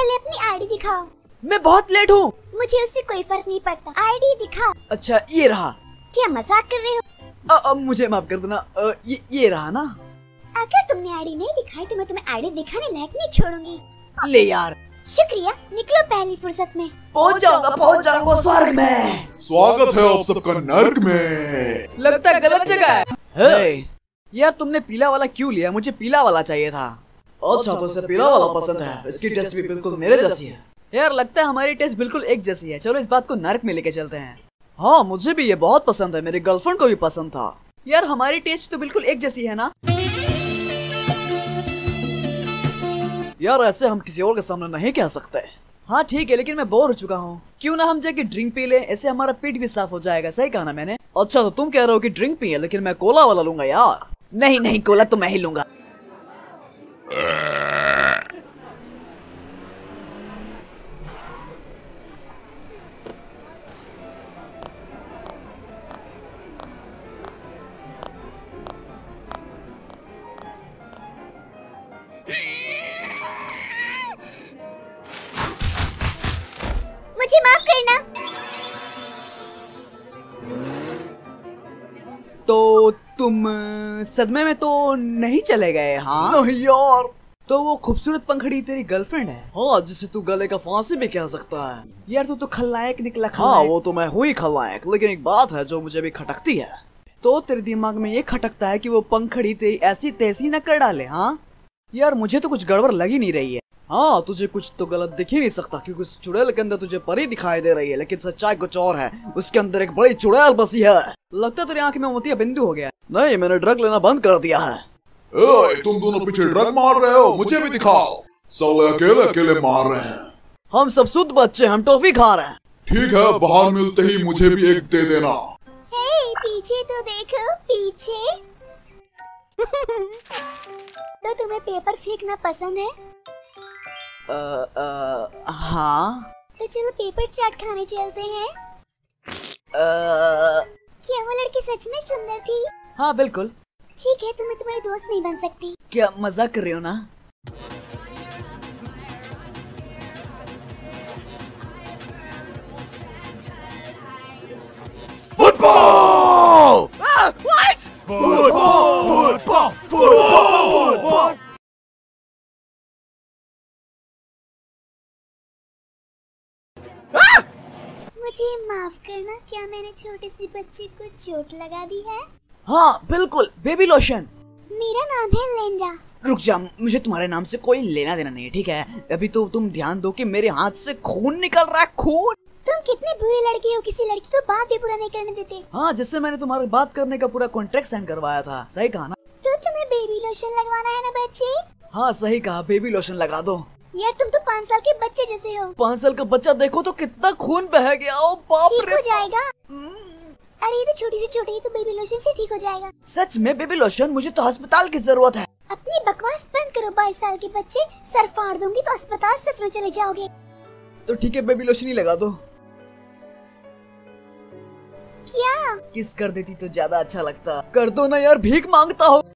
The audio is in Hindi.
पहले अपनी आईडी दिखाओ। मैं बहुत लेट हूँ। मुझे उससे कोई फर्क नहीं पड़ता, आईडी दिखाओ। अच्छा ये रहा। क्या मजाक कर रहे हो? मुझे माफ कर देना। ये रहा ना। अगर तुमने आईडी नहीं दिखाई तो मैं तुम्हें आईडी दिखाने लायक नहीं छोड़ूंगी। ले यार। शुक्रिया, निकलो पहली फुर्सत में। पहुंच जाऊंगा स्वर्ग में। स्वागत है आप सबका नर्क में। लगता है गलत जगह है। यार तुमने पीला वाला क्यों लिया? मुझे पीला वाला चाहिए था। अच्छा तो इसे पीला वाला पसंद है। इसकी टेस्ट भी बिल्कुल मेरे जैसी है। यार लगता है हमारी टेस्ट बिल्कुल एक जैसी है। चलो इस बात को नर्क में लेके चलते हैं। हाँ मुझे भी ये बहुत पसंद है, मेरी गर्लफ्रेंड को भी पसंद था। यार हमारी टेस्ट तो बिल्कुल एक जैसी है ना। यार ऐसे हम किसी और के सामने नहीं कह सकते। हाँ ठीक है, लेकिन मैं बोर हो चुका हूँ। क्यों ना हम जाके ड्रिंक पी ले, ऐसे हमारा पेट भी साफ हो जाएगा। सही कहा ना मैंने? अच्छा तो तुम कह रहे हो कि ड्रिंक पिए, लेकिन मैं कोला वाला लूंगा यार। नहीं कोला तो मैं ही लूंगा। मुझे माफ करना। तो तुम सदमे में तो नहीं चले गए? हाँ नहीं यार। तो वो खूबसूरत पंखड़ी तेरी गर्लफ्रेंड है? हाँ, जिसे तू गले का फांसी भी कह सकता है। यार तू तो खलनायक निकला। हाँ वो तो मैं हुई खलनायक, लेकिन एक बात है जो मुझे भी खटकती है। तो तेरे दिमाग में ये खटकता है कि वो पंखड़ी तेरी ऐसी तैसी न कर डाले? हाँ यार मुझे तो कुछ गड़बड़ लग ही नहीं रही है। हाँ तुझे कुछ तो गलत दिख ही नहीं सकता, क्योंकि उस चुड़ैल के अंदर तुझे परी दिखाई दे रही है, लेकिन सच्चाई कुछ और है। उसके अंदर एक बड़ी चुड़ैल बसी है। लगता है तेरी आंख में मोतिया बिंदु हो गया। नहीं, मैंने ड्रग लेना बंद कर दिया है। तुम दोनों पीछे ड्रग मार रहे हो, मुझे भी दिखाओ। साले अकेले अकेले मार रहे हैं। हम सब शुद्ध बच्चे, हम टॉफी खा रहे हैं। ठीक है, बाहर मिलते ही मुझे भी एक दे देना। हे, पीछे तो देखो, पीछे। तो तुम्हें पेपर फेंकना पसंद है? हाँ। तो चलो पेपर चाट खाने चलते हैं। क्या वो लड़की सच में सुंदर थी? हाँ बिल्कुल। ठीक है, तो मैं तुम्हारी दोस्त नहीं बन सकती। क्या मजाक कर रही हो ना? फुटबॉल! What? फुटबॉल! मुझे माफ करना, क्या मैंने छोटे से बच्चे को चोट लगा दी है? हाँ बिल्कुल, बेबी लोशन। मेरा नाम है लिंडा। रुक जा, मुझे तुम्हारे नाम से कोई लेना देना नहीं है, ठीक है? अभी तो तुम ध्यान दो कि मेरे हाथ से खून निकल रहा है, खून। तुम कितने बुरे लड़के हो, किसी लड़की को बात भी पूरा नहीं करने देते। हाँ, जिससे मैंने तुम्हारी बात करने का पूरा कॉन्ट्रैक्ट साइन करवाया था। सही कहा ना? तो तुम्हें बेबी लोशन लगवाना है ना बच्चे? हाँ सही कहा, बेबी लोशन लगा दो। यार तुम तो 5 साल के बच्चे जैसे हो। 5 साल का बच्चा, देखो तो कितना खून बह गया। ओ बाप रे। ठीक हो जाएगा। अरे ये तो छोटी से छोटी, तो बेबी लोशन से ठीक हो जाएगा। सच में बेबी लोशन? मुझे तो अस्पताल की जरूरत है। अपनी बकवास बंद करो, 22 साल के बच्चे। सर फाड़ दूंगी तो अस्पताल सच में चले जाओगे। तो ठीक है, बेबी लोशन ही लगा दो। क्या? किस कर देती तो ज्यादा अच्छा लगता। कर दो ना यार, भीख मांगता हो।